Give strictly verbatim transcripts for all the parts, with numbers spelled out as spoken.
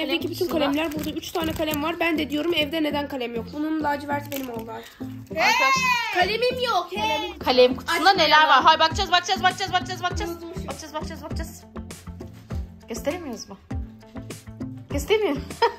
Evdeki bütün kalemler burada. Üç tane kalem var. Ben de diyorum evde neden kalem yok? Bunun laciverti benim oldu artık. Arkadaşlar. Kalemim yok. Kalemim. Kalem kutusunda Açmayalım. neler var? Hay bakacağız, bakacağız, bakacağız, bakacağız, bakacağız. Bakacağız, bakacağız, bakacağız. Gösteremiyoruz mu? Gösteremiyor.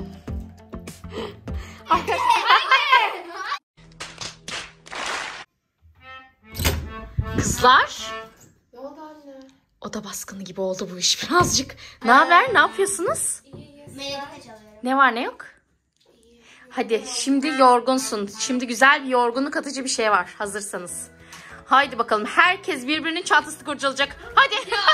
Kızlar. Ne oldu anne? Oda baskını gibi oldu bu iş birazcık. Ne haber? Ne yapıyorsunuz? Ne var ne yok? Hadi şimdi yorgunsun. Şimdi güzel bir yorgunluk atıcı bir şey var. Hazırsanız. Haydi bakalım. Herkes birbirinin çantasını kurcalayacak. Hadi.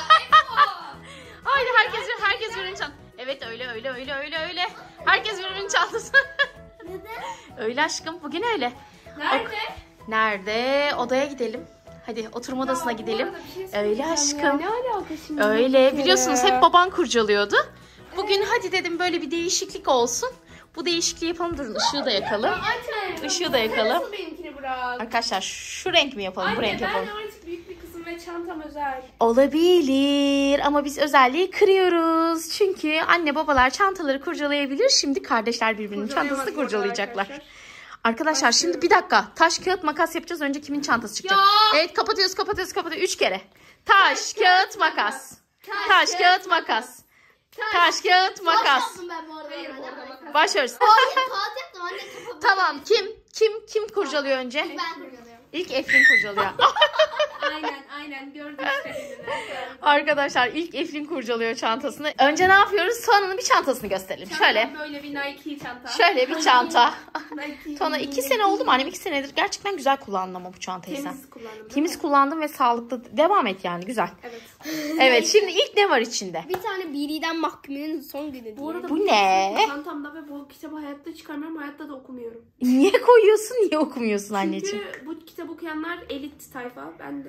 Haydi herkes herkes birbirinin çantasını. Evet öyle öyle öyle öyle öyle. Herkes birbirinin çantasını. Neden? Öyle aşkım. Bugün öyle. Nerede? Ok. Nerede? Odaya gidelim. Hadi oturma odasına ya, gidelim. Şey öyle aşkım. Ya, ne alaka şimdi? Öyle. Biliyorsunuz hep baban kurcalıyordu. Bugün evet. hadi dedim böyle bir değişiklik olsun. Bu değişikliği yapalım. Durun ışığı da yakalım. Anne, Işığı da yakalım. Benimkini bırak. Arkadaşlar şu renk mi yapalım? Anne, bu renk yapalım. Anne ben artık büyük bir kızım ve çantam özel. Olabilir ama biz özelliği kırıyoruz. Çünkü anne babalar çantaları kurcalayabilir. Şimdi kardeşler birbirinin çantasını kurcalayacaklar. Arkadaşlar, arkadaşlar şimdi bir dakika. Taş kağıt makas yapacağız. Önce kimin çantası çıkacak? Ya. Evet kapatıyoruz kapatıyoruz kapatıyoruz. Üç kere. Taş, Taş kağıt makas. Taş, Taş kağıt, kağıt makas. Taş, Taş kağıt makas. Başlıyoruz. Tamam kim kim kim kurcalıyor önce? Ben kurcalıyorum. İlk Eflin kurcalıyor. Aynen aynen gördüm işte. Arkadaşlar ilk Eflin kurcalıyor çantasını. Önce ne yapıyoruz? Tuana'nın bir çantasını gösterelim. Çanta, şöyle. Böyle bir Nike çanta. Şöyle bir çanta. Tuana iki sene oldu mu annem? iki senedir gerçekten güzel kullandın ama bu çantayı sen. Temiz kullandım. Temiz kullandım ve sağlıklı. Devam et yani güzel. Evet. Evet şimdi ilk ne var içinde? Bir tane biriden mahkumenin son günü. Bu, arada bu ne? Çantamda ve bu kitabı hayatta çıkarmıyorum. Hayatta da okumuyorum. Niye koyuyorsun? Niye okumuyorsun anneciğim? Çünkü bu kitap okuyanlar elit tayfa. Ben de.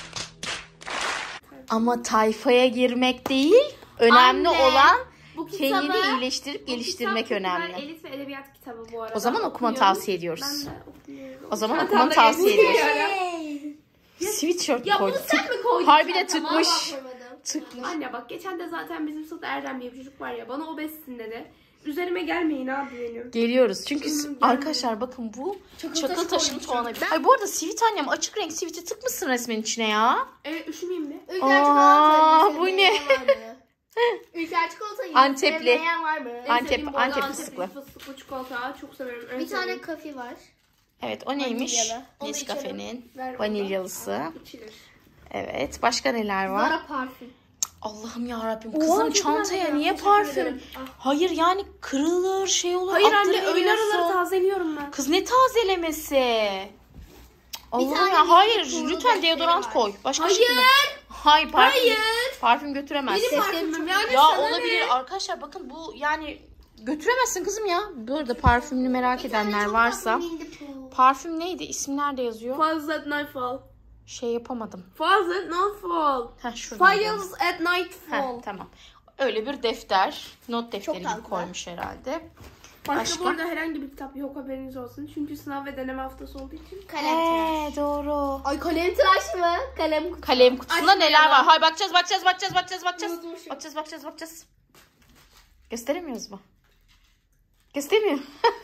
Ama tayfaya girmek değil. Önemli Anne, olan bu kitabı, kendini iyileştirip geliştirmek önemli. Elit ve edebiyat kitabı bu arada. O zaman okumanı tavsiye ediyoruz. Ben de okumuyorum. O zaman okumanı tavsiye ediyoruz. Sweatshirt ya koyduk. bunu sen mi koydun? Harbi de tıkmış. Tıkmış. Anne bak geçen de zaten bizim sınıfta Erdem diye bir çocuk var ya. Bana obezsin dedi. Üzerime gelmeyin abi benim. Geliyoruz. Çünkü hmm, arkadaşlar bakın bu çakıl, çakıl taşın Tuana. Ay bu arada sivit annem açık renk siviti tıkmışsın resmen içine ya. Evet üşümeyeyim mi? Aa bu ne? Ülker çikolata Antepli. var mı? Antep, Antep fıstıklı. Fıstıklı çikolata çok severim. Bir tane kafe var. Evet o neymiş? Nescafe'nin vanilyalısı. Evet başka neler var? Zara parfüm. Allah'ım yarabbim kızım çantaya niye parfüm? Ah. Hayır yani kırılır şey olur. Hayır anne öğle araları tazeliyorum ben. Kız ne tazelemesi? Allah'ım ya hayır lütfen deodorant koy. Başka hayır. Şey hayır parfüm. Hayır. Parfüm götüremezsin. Benim parfümüm yani ya olabilir ne? Arkadaşlar bakın bu yani götüremezsin kızım ya. Bu arada parfümünü merak edenler varsa. Parfüm neydi? İsim nerede yazıyor? Falls at Nightfall. Şey yapamadım. Falls at Nightfall. Heh, şuradan. Falls at Nightfall. Heh, tamam. Öyle bir defter. Not defteri gibi koymuş herhalde. Başka, Başka burada herhangi bir kitap yok haberiniz olsun. Çünkü sınav ve deneme haftası olduğu için. Kalem tıraş. Ee, doğru. Ay kalem tıraş mı? Kalem kutusu. Kalem kutusunda Açmayalım. neler var? Hay bakacağız bakacağız bakacağız bakacağız bakacağız. Bakacağız bakacağız bakacağız. Gösteremiyoruz mu? Gösteremiyor.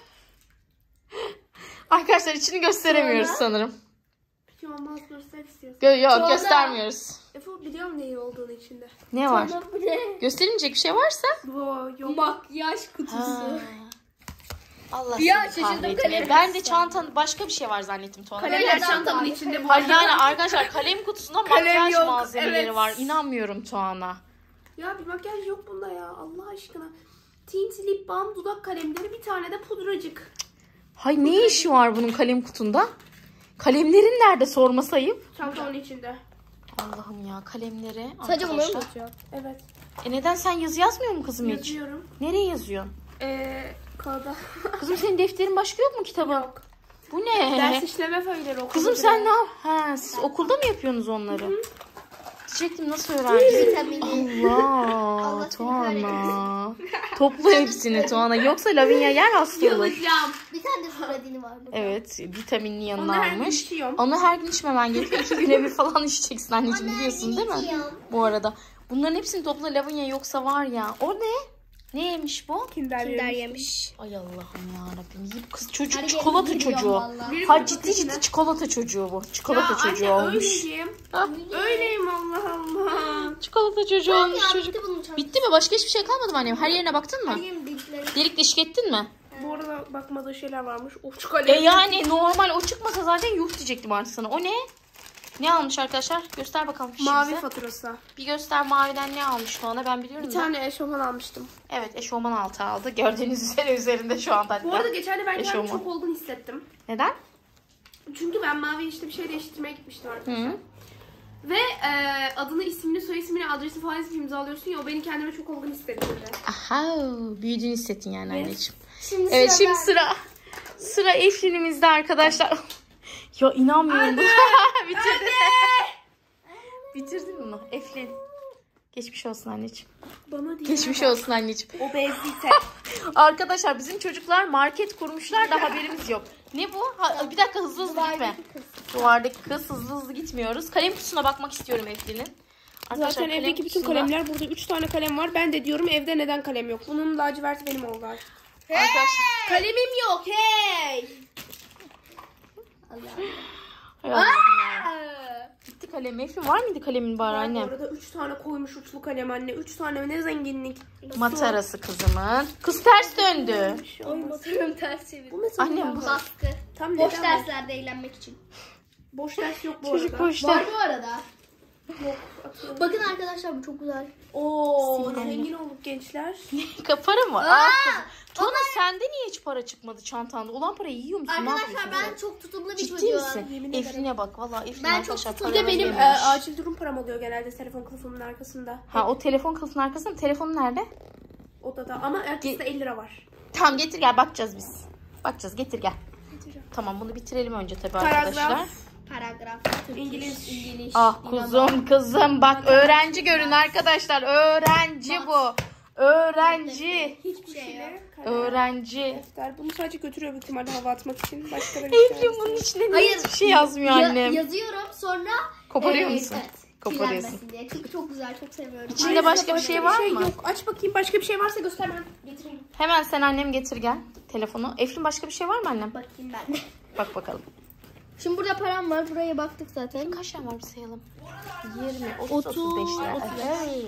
Arkadaşlar içini gösteremiyoruz Sonra. sanırım. Bir şey olmaz göster istiyorsun. Gö yok Sonra. göstermiyoruz. Efe biliyorum neyin olduğunu içinde. Ne var? Gösterilmeyecek bir şey varsa? Bu yok. Makyaj kutusu. Ha. Allah seni kahretmeye. Ben de çantanın başka bir şey var zannettim. Kalemler çantamın içinde. Hayır yani arkadaşlar kalem kutusunda makyaj yok, malzemeleri evet. var. İnanmıyorum Tuana. Ya bir makyaj yok bunda ya Allah aşkına. Tint, lip balm, dudak kalemleri bir tane de pudracık. Hay pudracık. Ne işi var bunun kalem kutunda? Kalemlerin nerede sorması ayıp? Çantanın içinde. Allah'ım ya kalemleri. Sadece bunları mı atıyor? Evet. E neden sen yazı yazmıyor mu kızım hiç? Yazıyorum. Nereye yazıyorsun? Eee kağıda. Kızım senin defterin başka yok mu kitabı? Yok. Bu ne? Ders işleme föyleri okulda. Kızım sen ne yap? Ha, siz okulda mı yapıyorsunuz onları? Hı-hı. Diyecektim nasıl öğrendin? Allah, Allah Tuana. Topla hepsini Tuana. Yoksa Lavinia yer hasta olur. Yalacağım. Bir tane de Suradini var. Burada. Evet vitaminli yanına Onu almış. Onu her gün içmemen gerekiyor. İki güne bir falan içeceksin anneciğim biliyorsun değil mi? Bu arada. Bunların hepsini topla Lavinia yoksa var ya. O ne? Neymiş bu? Kinder, Kinder yemiş. yemiş. Ay Allah'ım yarabbim. Yiyip kız çocuk Hadi çikolata gelin, gidiyorum çocuğu. vallahi. Ha ciddi ciddi çikolata çocuğu bu. Çikolata Ya çocuğu anne olmuş. öyleyim. Öyleyim Allah Allah. Çikolata çocuğu olmuş Ya, çocuk. bitti bunun çantası. Bitti mi? Başka hiçbir şey kalmadı mı annem? Her yerine baktın mı? Hayır, dikleri. Delik deşik ettin mi? Bu arada bakmadığı şeyler varmış. Of şu E kalem. yani normal o çıkmasa zaten yuh diyecektim artık sana. O ne? Ne almış arkadaşlar? Göster bakalım Mavi bize. faturası. Bir göster maviden ne almış şu anda ben biliyorum Bir da. tane eşofman almıştım. Evet eşofman altı aldı. Gördüğünüz üzere üzerinde şu anda hatta. Bu arada geçen de ben kendimi Eşofman. çok olgun hissettim. Neden? Çünkü ben mavi işte bir şey değiştirmeye gitmiştim arkadaşlar. Hı. Ve e, adını, ismini, soy ismini, adresi falan imzalıyorsun ya o beni kendime çok olgun hissettirdi. Aha büyüdüğünü hissettin yani Evet. anneciğim. Şimdi Evet sıra şimdi ben. sıra sıra Eflin'imizde arkadaşlar. Ya inanmıyorum buna. Bitirdin. Bitirdin bunu Eflin. Geçmiş olsun anneciğim. Bana değil. Geçmiş olsun anneciğim. O bezdiyse. Arkadaşlar bizim çocuklar market kurmuşlar da haberimiz yok. Ne bu? Ha, bir dakika hızlı hızlı gitme. Duvardaki kız. Duvardaki kız hızlı hızlı gitmiyoruz. Kalem kutusuna bakmak istiyorum Eflin'in. Arkadaşlar, Zaten kalem evdeki bütün kutusunda- kalemler burada üç tane kalem var. Ben de diyorum evde neden kalem yok? Bunun laciverti benim oldu artık. Arkadaşlar. Kalemim yok hey. Allah. Hay Allah'ım ya. Gitti kalem. Eflin var mıydı kalemin bari Var bu annem? arada üç tane koymuş uçlu kalem anne. üç tane ne zenginlik. Matarası kızımın. Kız ters döndü. Ay motorum ters çevir. Bu mesela Annem bu. Baskı. Tam Boş neden derslerde eğlenmek için. Boş ders yok bu Çocuk arada. boş Var der. bu arada. Yok. atıyorum. Bakın arkadaşlar bu çok güzel. Oo, Sinan. zengin olduk gençler. Para mı? Aa, kızım. Tuana sende niye hiç para çıkmadı çantanda? Olan parayı yiyor musun? Ne Arkadaşlar yapıyorsun ben çok tutumlu bir Ciddi çocuğum. misin? Yemin ederim. Eflin'e bak valla Eflin Ben çok arkadaşlar tutumlu. Bir de paranı benim e, yememiş. acil durum param oluyor genelde telefon kılıfımın arkasında. Ha o telefon kılıfının arkasında telefonu nerede? Odada ama arkasında elli lira var. Tamam getir gel bakacağız biz. Bakacağız getir gel. Getireceğim. Tamam bunu bitirelim önce tabii Paragraf. arkadaşlar. Paragraf. İngiliz. İngiliz. Ah kuzum kızım bak öğrenci görün arkadaşlar. Öğrenci bu. Öğrenci. Hiçbir şey yok. Öğrenci. Defter. Bunu sadece götürüyor büyük ihtimalle hava atmak için. Başka da bir şey Eflin yok. bunun içine niye Hayır. hiçbir şey yazmıyor Ya- annem? yazıyorum sonra Koparıyor e, musun? Evet. Koparıyorsun. Kirlenmesin diye. Çünkü çok güzel, çok seviyorum. İçinde Hayır, başka bir şey var mı? Yok. Aç bakayım başka bir şey varsa göster ben getireyim. Hemen sen annem getir gel telefonu. Eflin başka bir şey var mı annem? Bakayım ben. Bak bakalım. Şimdi burada param var. Buraya baktık zaten. Kaç tane var bir sayalım. yirmi, otuz, Otuz, otuz beş lira. otuz beş. Evet.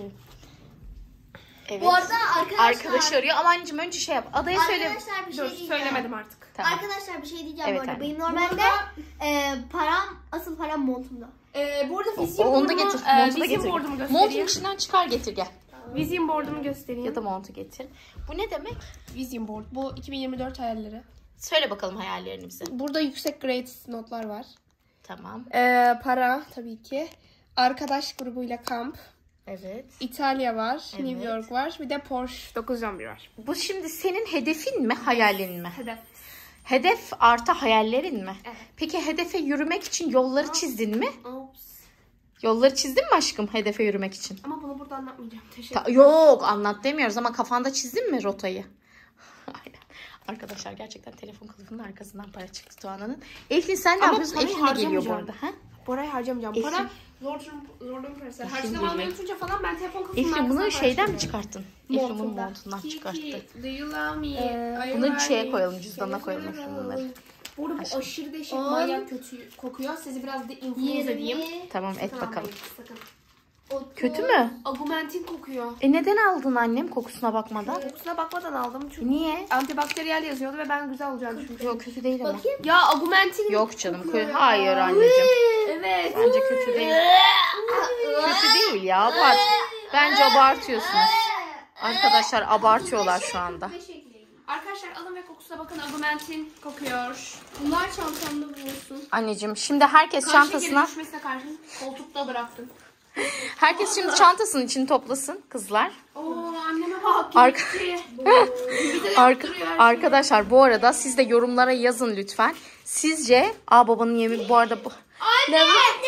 Evet. Bu arada arkadaşlar. Arkadaşı arıyor ama anneciğim önce şey yap. Adaya söyle. Arkadaşlar bir şey Dur diyeceğim. söylemedim artık. Tamam. Arkadaşlar bir şey diyeceğim Evet bu arada. anne. Benim normalde e, param, asıl param montumda. Ee, bu arada O, vizyon onu da boardumu, getir. e, Montu da vizyon getir. boardumu Montun göstereyim. içinden çıkar getir gel. Vizyon boardumu göstereyim. Ya da montu getir. Bu ne demek? Vision board. Bu iki bin yirmi dört hayalleri. Söyle bakalım hayallerini bize. Burada yüksek grade notlar var. Tamam. Ee, para tabii ki. Arkadaş grubuyla kamp. Evet. İtalya var. Evet. New York var. Bir de Porsche dokuz yüz on bir var. Bu şimdi senin hedefin mi, hayalin mi? Hedef. Hedef artı hayallerin mi? Evet. Peki hedefe yürümek için yolları çizdin mi? Oops. Yolları çizdin mi aşkım hedefe yürümek için? Ama bunu burada anlatmayacağım. Teşekkür Ta- ederim. yok anlat demiyoruz ama kafanda çizdin mi rotayı? Aynen. Arkadaşlar gerçekten telefon kılıfının arkasından para çıktı Tuana'nın. Eflin sen ne Ama yapıyorsun? parayı Eflin de geliyor bu harcamayacağım. arada. Ha? Burayı harcamayacağım. Eflin- Para zor durum, zor durum parası. Harçlığımı geliyor. almayı unutunca falan ben telefon kılıfının Eflin arkasından bunu şeyden mi para çıkarttın? Eflin bunu Montundan. montundan Kiki, çıkarttı. do you love me? Ee, Are you bunu love şeye me? koyalım, cüzdanına Seni koyalım seviyorum. bunları. Bu arada bu Aşkım. aşırı değişik On. manyak kötü kokuyor. Sizi biraz da influence edeyim. yirmi. Tamam et Sakın bakalım. almayın, sakın. otuz. Kötü mü? Augmentin kokuyor. E neden aldın annem kokusuna bakmadan? Kokusuna bakmadan aldım çünkü Niye? antibakteriyel yazıyordu ve ben güzel olacağını düşünmüştüm. Yok kötü değil ama. Bakayım. Ya augmentin Yok canım. kokuyor kö- ya. Hayır anneciğim. Evet. Bence kötü değil. Kötü değil ya. Abart. Bence abartıyorsunuz. Arkadaşlar abartıyorlar şu anda. Arkadaşlar alın ve kokusuna bakın, augmentin kokuyor. Bunlar çantamda bulunsun. Anneciğim şimdi herkes Kan çantasına şekeri düşmesine karşı koltukta bıraktım. herkes şimdi çantasının içini toplasın kızlar. Oo anneme bak. Arka- gitti. Bir de Arka- yaptırıyor her şeyi. arkadaşlar bu arada siz de yorumlara yazın lütfen. Sizce a babanın yemeği bu arada bu Anne!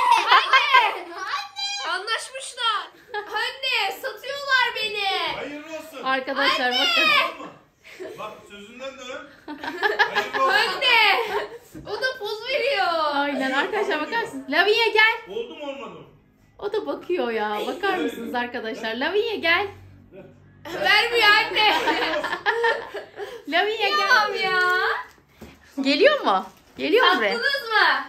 Anlaşmışlar. Anne satıyorlar beni. Hayırlı olsun. arkadaşlar bakın. Bak sözünden dön. Hayırlı olsun. Anne! O da poz veriyor. Aynen arkadaşlar bakar mısınız? Lavinia gel. Oldu mu olmadı mı? O da bakıyor ya. Bakar mısınız arkadaşlar? Lavinia gel. Vermiyor anne. Lavinia gel. Tamam ya. Geliyor mu? Geliyor mu buraya? Tattınız mı?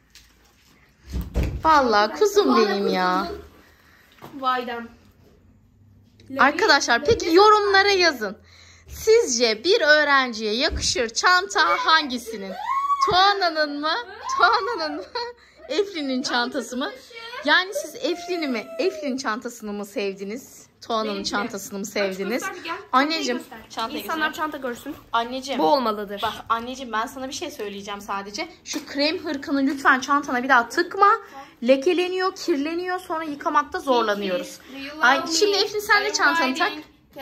Vallahi kuzum benim ya. Vaydam. Arkadaşlar peki yorumlara yazın. Sizce bir öğrenciye yakışır çanta hangisinin? Tuana'nın mı? Tuana'nın mı? Eflin'in çantası mı? Yani siz Eflin'i mi? Eflin'in çantasını mı sevdiniz? Tuana'nın Benimki. çantasını mı sevdiniz? Göster bir gel. Anneciğim, Çantayı göster. çantayı İnsanlar göster. çanta görsün. Anneciğim. Bu olmalıdır. Bak anneciğim ben sana bir şey söyleyeceğim sadece. Şu krem hırkını lütfen çantana bir daha tıkma. Lekeleniyor, kirleniyor, sonra yıkamakta zorlanıyoruz. Ay, şimdi Eflin sen de çantanı tak.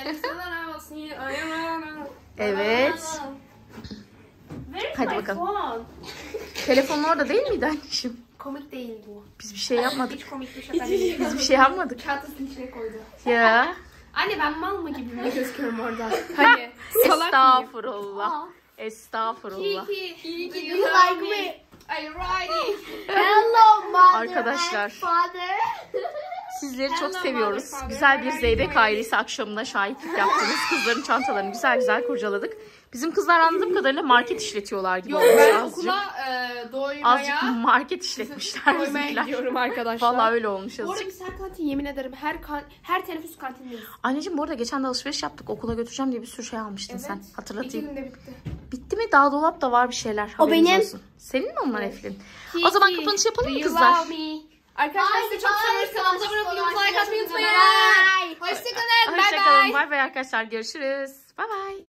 Evet. Hadi bakalım. Telefonun orada değil miydi anneciğim? Komik değil bu. Biz bir şey yapmadık. Hiç komik bir şaka değil. Biz bir şey yapmadık. Çantasının içine koydu. Ya. Anne ben mal mı gibi mi gözüküyorum orada? Hani salak mıyım? Estağfurullah. Estağfurullah. Kiki, Do you like me? Are you riding? Hello mother Arkadaşlar. and father. Sizleri çok Hello, seviyoruz. motherfucker. Güzel bir Where are Zeybek you going? ailesi akşamına şahitlik yaptınız. Kızların çantalarını güzel güzel kurcaladık. Bizim kızlar anladığım kadarıyla market işletiyorlar gibi Yok olmuş ben azıcık. okula e, Azıcık doymaya market işletmişler doymaya bizimkiler. gidiyorum arkadaşlar. Vallahi öyle olmuş Bu arada azıcık. biz her kantin yemin ederim her kan her teneffüs kantindeyiz. Anneciğim bu arada geçen de alışveriş yaptık. Okula götüreceğim diye bir sürü şey almıştın sen. İki Hatırlatayım. günde bitti. Bitti mi? Daha dolapta var bir şeyler. O Haberiniz benim. olsun. Senin mi onlar Eflin? O zaman kapanış yapalım mı kızlar? Arkadaşlar sizi çok seviyoruz. Kanalımıza abone olmayı, like atmayı unutmayın. Hoşçakalın. Bye Hoşçakalın. bye. Bay bay arkadaşlar. Görüşürüz. Bay bay.